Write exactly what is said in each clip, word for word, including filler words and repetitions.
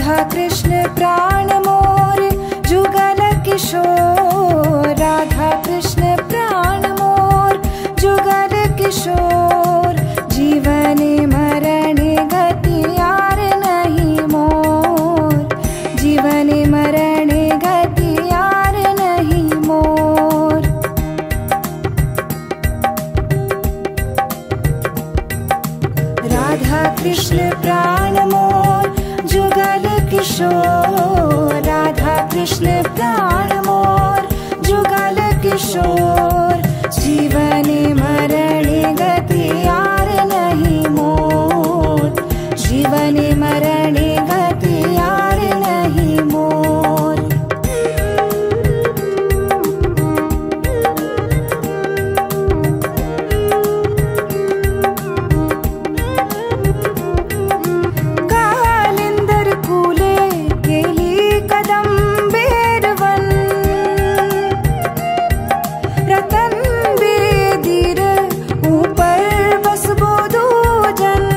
राधा कृष्ण प्राण मोर जुगल किशोर, राधा कृष्ण प्राण मोर जुगल किशोर, जीवन मरण गति यार नहीं मोर, जीवन मरण गति यार नहीं मोर। राधा कृष्ण प्राण मोर जुगल किशोर, राधा कृष्ण प्राण मोर जुगल किशोर, जीवन मरण गति यार नहीं मोर, जीवन मरण गति यार नहीं मोर। कालिंदर कूले केली कदम बेरवन, रतन बेदीर ऊपर बस बोधूजन,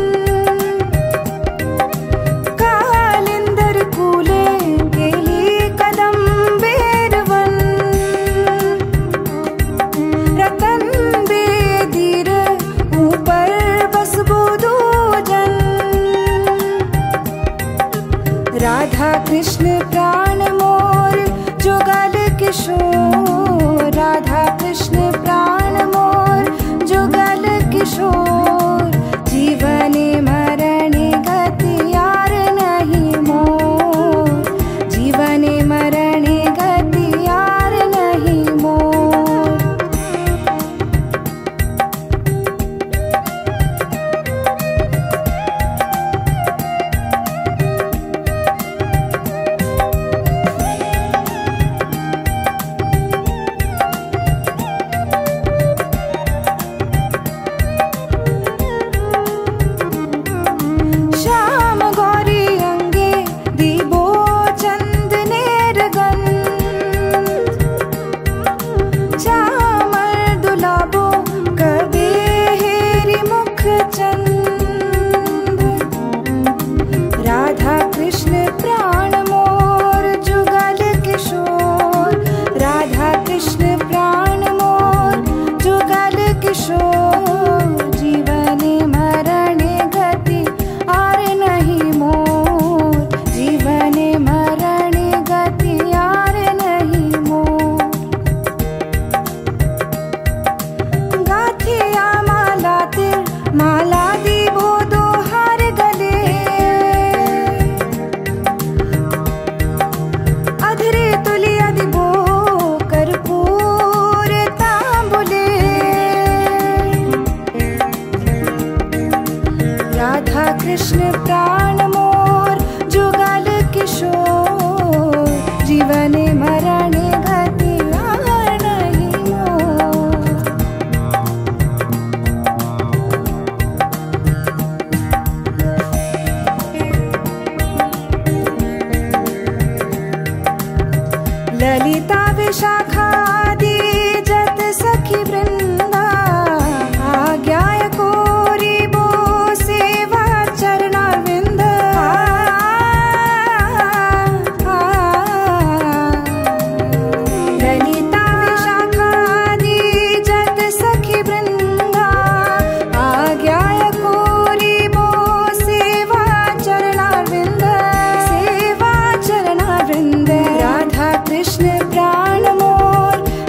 कालिंदर कूले केली कदम बेरवन, रतन बेदीर ऊपर बस बोधूजन, राधा कृष्ण प्राण मोर जुगल किशोर, राधा कृष्ण प्राण मोर जुगल किशोर, जीवन मरण गति यार नहीं मोर, जीवन मरण गति यार नहीं मोर। श्याम गौरी अंगे दीबो चंदनेर गंध, चामर दुलाबो कबे हेरी मुख चंद, राधा कृष्ण प्राण मोर जुगल किशोर, राधा कृष्ण प्राण मोर जुगल किशोर, जीवन मरण गति यार नहीं मोर, जीवन मरण गति यार नहीं मोर। गाथिया माला तिर माला दीबो दोहार गले, अधरे तुलिया दीबो कर्पूर तांबुले, राधा कृष्ण प्राण मोर जुगल किशोर, जीवन मरण गति यार नहीं मोर। ललिता विशाखादि जत सखी वृंदा, आज्ञाय कोरी बो सेवा चरणारविंद, ललिता विशाखादि जत सखी वृंदा, आज्ञाय कोरी बो सेवा चरणारविंद, सेवा चरणारविंद, राधा कृष्ण प्राण मोर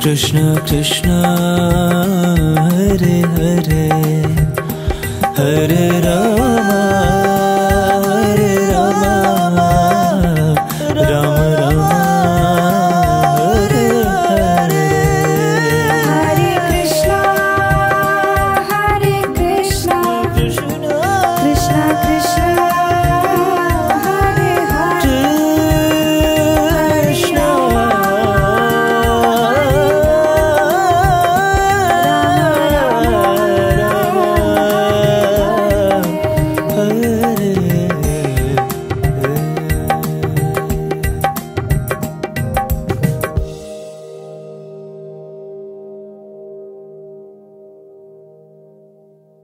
कृष्ण कृष्ण हरे हरे हरे राम